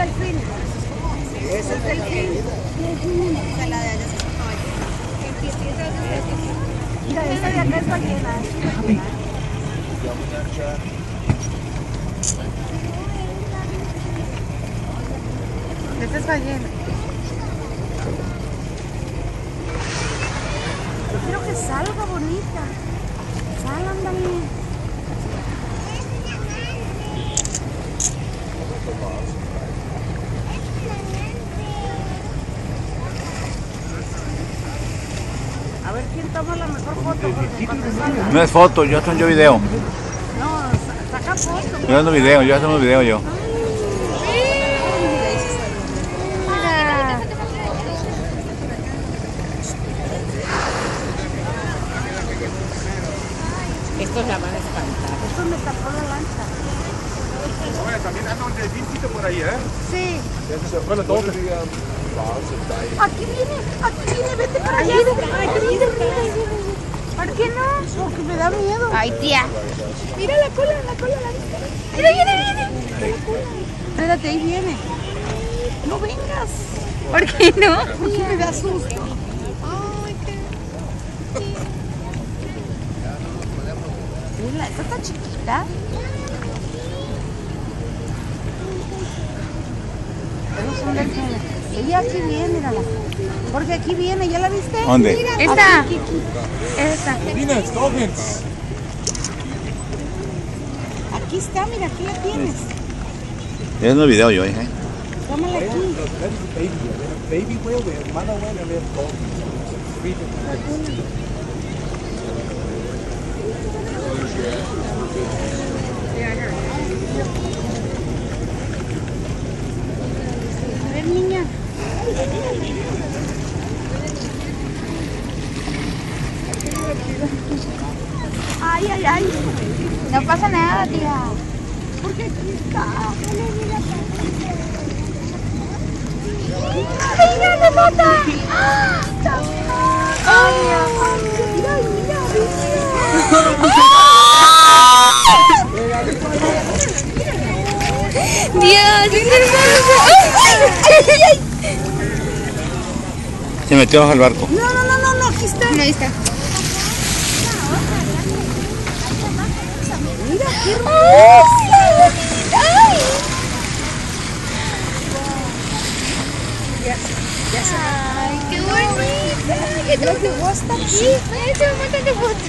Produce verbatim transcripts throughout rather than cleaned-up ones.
delfín. Ese es delfín. Se la de allá es una ballena. Mira, esta de acá es ballena. Esta es ballena. Yo quiero que salga bonita. Sal, ándale. A ver quién toma la mejor foto, porque cuando salga. No es foto, yo estoy yo video. No, saca foto. Yo ando video, yo hacemos video yo. Estos la van a espantar. Esto me tapó la lancha. Oye, también anda un delfincito por ahí, ¿eh? Sí. Bueno, todos. Aquí viene, aquí viene, vete para allá. Aquí viene, ¿por qué no? Porque me da miedo. Ay, tía. Mira la cola, la cola, la vista. Mira, viene, viene. Espérate, ahí viene. No vengas. ¿Por qué no? Porque me da susto. Ay, qué... Mira, esta está chiquita. Esos son delfines. Ella aquí viene, mírala. Porque aquí viene, ¿ya la viste? ¿Dónde? Esta. Esta. Dolphins, dolphins. Aquí está, mira, aquí la tienes. Ya no video yo, ¿eh? Tómala aquí. Baby, baby whale, we have mother whale, and we have dolphins. Three different A ver, niña. Ay, ay, ay. No pasa nada, tía. Porque aquí está. ¡Mira, me mata! ¡Ay, mira, mira, Dios, es hermoso. Se metió bajo el barco. No, no, no, no, no, aquí está. No, ahí está. Mira, qué hermosa. ¡Ay! Ya, ya se ¡ay, qué bonita! ¡Qué te llegó hasta aquí! ¡Ay, se me matan de fotos!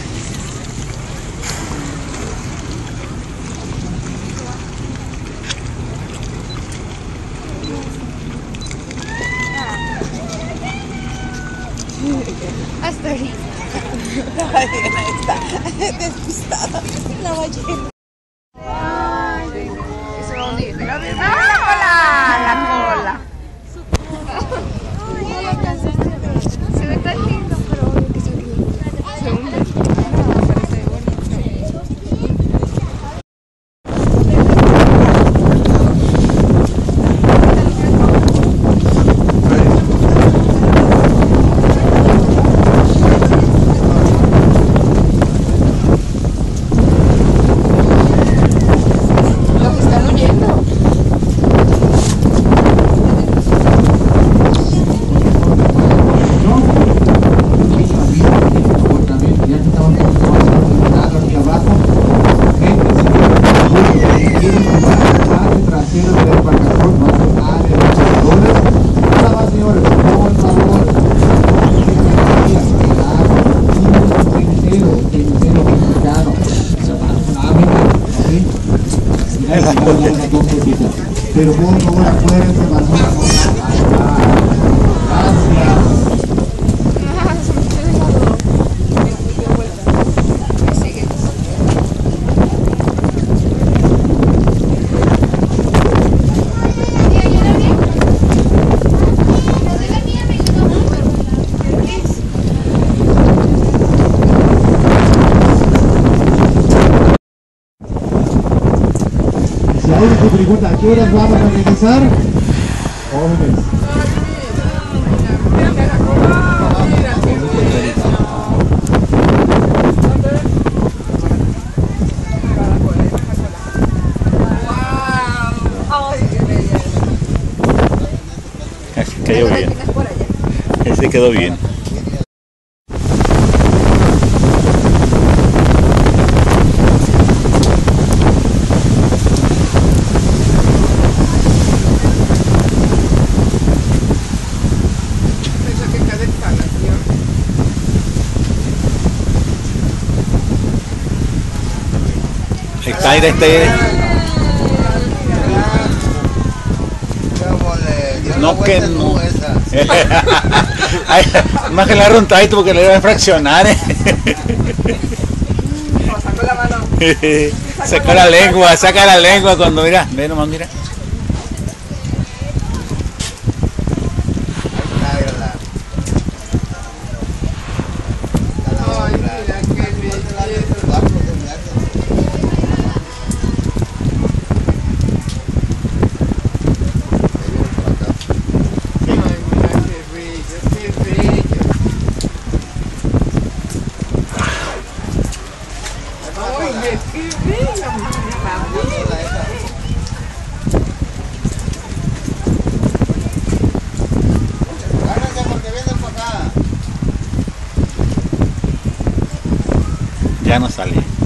Hasta ahorita. La ballena está despistada. La ballena. Ay, eso es bonito. La cola, la cola. Se ve tan lindo, pero obvio que se hunde. Se hunde. Parece bonito. Pero por favor acuérdense, si alguien se pregunta a qué horas vamos a regresar, jóvenes. cayó bien. Ese quedó bien. Ahí está, ahí está, ahí está. No que no. Ay, más que le agarró un traito porque le iba a fraccionar. Eh. Sacó la mano. Sacó la lengua, saca la lengua cuando mira, ve nomás, mira. Ya no sale.